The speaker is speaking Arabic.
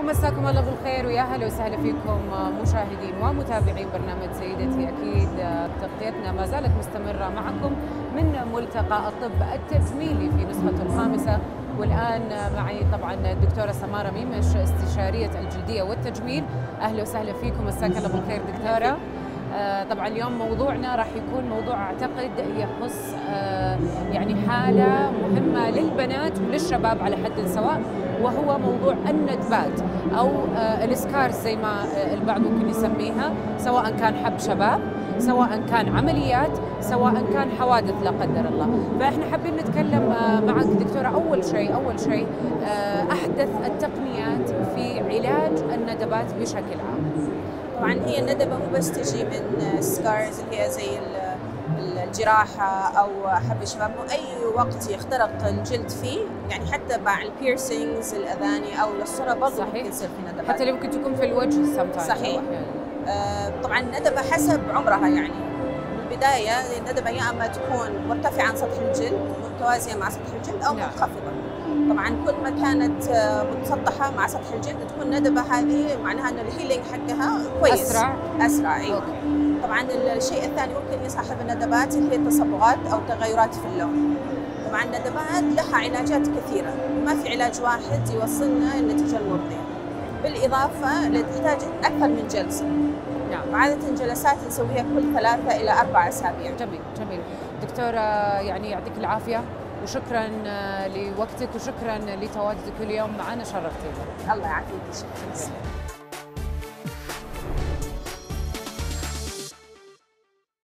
ومساكم الله بالخير ويا هلا وسهلا فيكم مشاهدين ومتابعين برنامج سيدتي. اكيد تغطيتنا ما زالت مستمره معكم من ملتقى الطب التجميلي في نسخته الخامسه، والان معي طبعا الدكتوره سماره ميمش استشاريه الجلديه والتجميل. اهلا وسهلا فيكم، مساك الله بالخير دكتوره. طبعا اليوم موضوعنا راح يكون موضوع اعتقد يخص يعني حاله مهمه للبنات وللشباب على حد سواء، وهو موضوع الندبات او السكارز زي ما البعض ممكن يسميها، سواء كان حب شباب، سواء كان عمليات، سواء كان حوادث لا قدر الله. فاحنا حابين نتكلم معك دكتوره اول شيء احدث التقنيات في علاج الندبات بشكل عام. طبعا هي الندبه مو بس تجي من سكارز اللي هي زي الجراحه او حب الشباب، اي وقت يخترق الجلد فيه، يعني حتى مع البيرسينجز الاذاني او الصوره برضه ممكن يصير في ندبات، حتى اللي ممكن تكون في الوجه صحيح. طبعا الندبه حسب عمرها، يعني بالبدايه الندبه يا اما تكون مرتفعه عن سطح الجلد متوازيه مع سطح الجلد او منخفضه. طبعا كل ما كانت متسطحه مع سطح الجلد تكون الندبه هذه معناها ان الهيلينج حقها كويس، اسرع. ايوه. طبعا الشيء الثاني ممكن يصاحب الندبات اللي هي التصبغات او تغيرات في اللون. طبعا الندبات لها علاجات كثيره، ما في علاج واحد يوصلنا النتيجه المرضيه، بالاضافه لتحتاج اكثر من جلسه. نعم. عاده جلسات نسويها كل 3 إلى 4 أسابيع. جميل دكتوره، يعني يعطيك العافيه وشكرا لوقتك وشكرا لتواجدك اليوم معنا، شرفتينا. الله يعافيك، شكرا.